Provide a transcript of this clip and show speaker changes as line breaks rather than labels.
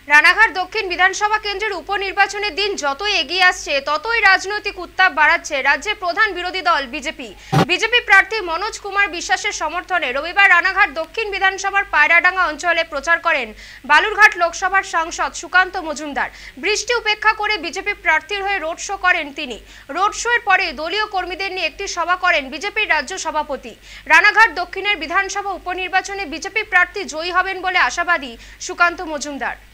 রানাঘাট দক্ষিণ বিধানসভা কেন্দ্রের উপনির্বাচনের দিন যতই এগিয়ে আসছে ততই রাজনৈতিক উত্তাপ বাড়াচ্ছে রাজ্যের প্রধান বিরোধী দল বিজেপি প্রার্থী মনোজ কুমার বিশ্বাসের সমর্থনে রবিবার রানাঘাট দক্ষিণ বিধানসভার পায়রাডাঙ্গা অঞ্চলে প্রচার করেন বালুরঘাট লোকসভার সাংসদ সুকান্ত মজুমদার। বৃষ্টি উপেক্ষা করে বিজেপি প্রার্থীর হয়ে রোড শো করেন তিনি। রোড শো এর পরে দলীয় কর্মীদের নিয়ে একটি সভা করেন বিজেপির রাজ্য সভাপতি। রানাঘাট দক্ষিণের বিধানসভা উপনির্বাচনে বিজেপি প্রার্থী জয়ী হবেন বলে আশাবাদী সুকান্ত মজুমদার।